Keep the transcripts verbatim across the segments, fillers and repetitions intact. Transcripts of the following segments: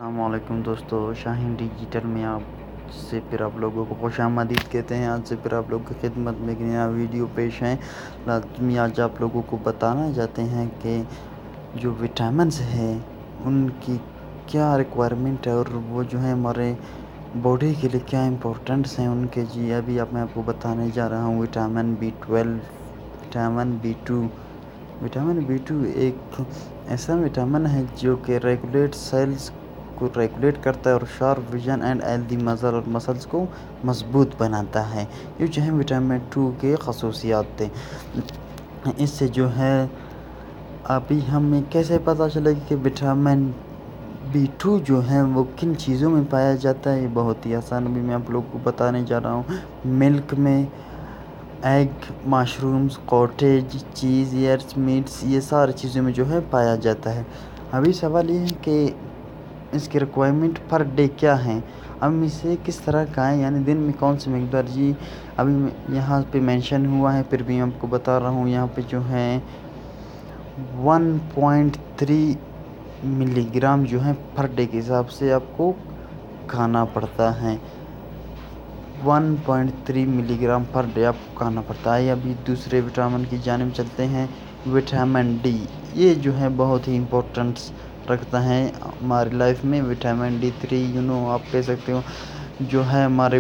अस्सलामुअलैकुम दोस्तों, शाहीन डिजिटल में आप से फिर आप लोगों को खुशामदीद कहते हैं। आज से फिर आप लोगों की खिदमत में एक नया वीडियो पेश है। लाजमी आज आप लोगों को बताना चाहते हैं कि जो विटामिन्स हैं उनकी क्या रिक्वायरमेंट है और वो जो है हमारे बॉडी के लिए क्या इम्पोर्टेंट्स हैं उनके। जी अभी अब मैं आपको बताने जा रहा हूँ vitamin B twelve, vitamin B two. Vitamin B two एक ऐसा विटामिन है जो कि रेगुलेट सेल्स को रेगुलेट करता है और sharp vision and healthy muscle और मसल्स को मजबूत बनाता है। ये जो है विटामिन टू के खसूसियात थे। इससे जो है अभी हमें कैसे पता चलेगा कि विटामिन बी टू जो है वो किन चीज़ों में पाया जाता है। ये बहुत ही आसान अभी मैं आप लोगों को बताने जा रहा हूँ। मिल्क में, एग, मशरूम्स, कॉटेज चीज़, एयर्स, मीट्स, ये सारी चीज़ों में जो है पाया जाता है। अभी सवाल ये है कि इसकी रिक्वायरमेंट पर डे क्या है, हम इसे किस तरह का है, यानी दिन में कौन सी मकदार। जी अभी यहाँ पे मेंशन हुआ है, फिर भी मैं आपको बता रहा हूँ। यहाँ पे जो है वन पॉइंट थ्री मिलीग्राम जो है पर डे के हिसाब से आपको खाना पड़ता है। One point three milligram per day आपको खाना पड़ता है। अभी दूसरे विटामिन की जानिब चलते हैं। विटामिन डी, ये जो है बहुत ही इम्पोर्टेंस रखता है हमारी लाइफ में। Vitamin D three you know आप कह सकते हो, जो है हमारे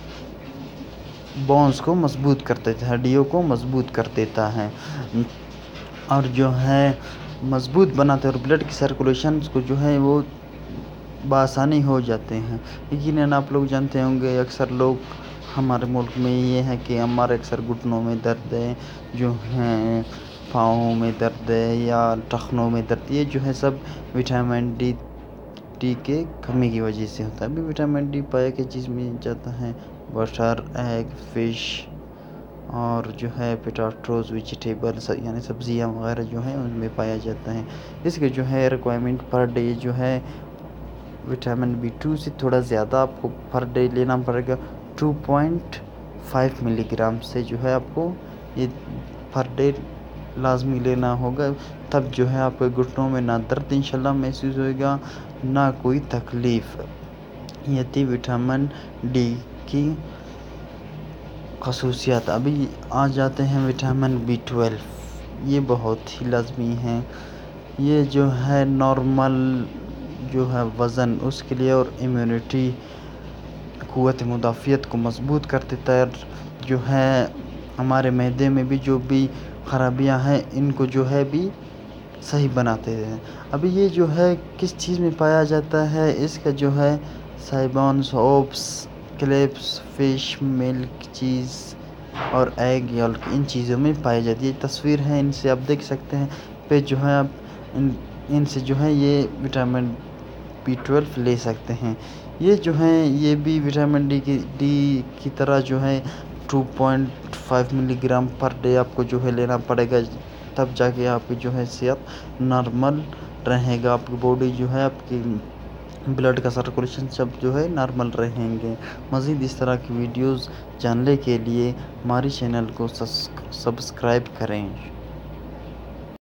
बोन्स को मजबूत कर देता है, हड्डियों को मजबूत कर देता है और जो है मजबूत बनाते हैं और ब्लड की सर्कुलेशन को जो है वो बआसानी हो जाते हैं। यकीनन आप लोग जानते होंगे, अक्सर लोग हमारे मुल्क में ये है कि हमारे अक्सर घुटनों में दर्द है, जो हैं पाँवों में दर्द है या टखनों में दर्द, ये जो है सब विटामिन डी डी के कमी की वजह से होता है। अभी विटामिन डी पाया कि चीज़ में जाता है बटर, एग, फिश और जो है पोटैटोज, वेजिटेबल्स यानी सब्जियां वगैरह जो हैं उनमें पाया जाता है। इसके जो है रिक्वायरमेंट पर डे जो है विटामिन बी टू से थोड़ा ज़्यादा आपको पर डे लेना पड़ेगा। टू पॉइंट फाइव मिलीग्राम से जो है आपको ये पर डे लाजमी लेना होगा, तब जो है आपके घुटनों में ना दर्द इंशाल्लाह महसूस होएगा, ना कोई तकलीफ़। ये थी विटामिन डी की खसूसियात। अभी आ जाते हैं विटामिन बी ट्वेल्व। ये बहुत ही लाजमी है। ये जो है नॉर्मल जो है वज़न उसके लिए और इम्यूनिटी, क़ुव्वत मुदाफ़ियत को मजबूत कर देता है। जो है हमारे मैदे में भी जो भी ख़राबियाँ हैं इनको जो है भी सही बनाते हैं। अभी ये जो है किस चीज़ में पाया जाता है, इसका जो है साइबॉन्स, ओप्स, क्लेप्स, फ़िश, मिल्क, चीज़ और एग या इन चीज़ों में पाई जाती है। तस्वीर है, इनसे आप देख सकते हैं पे जो है आप इन इनसे जो है ये विटामिन बी ट्वेल्व ले सकते हैं। ये जो है ये भी विटामिन डी की डी की तरह जो है two point five milligram per day आपको जो है लेना पड़ेगा, तब जाके आपकी जो है सेहत नॉर्मल रहेगा। आपकी बॉडी जो है आपकी ब्लड का सर्कुलेशन सब जो है नॉर्मल रहेंगे। मज़ीद इस तरह की वीडियोस जानने के लिए हमारी चैनल को सब्सक्राइब करें।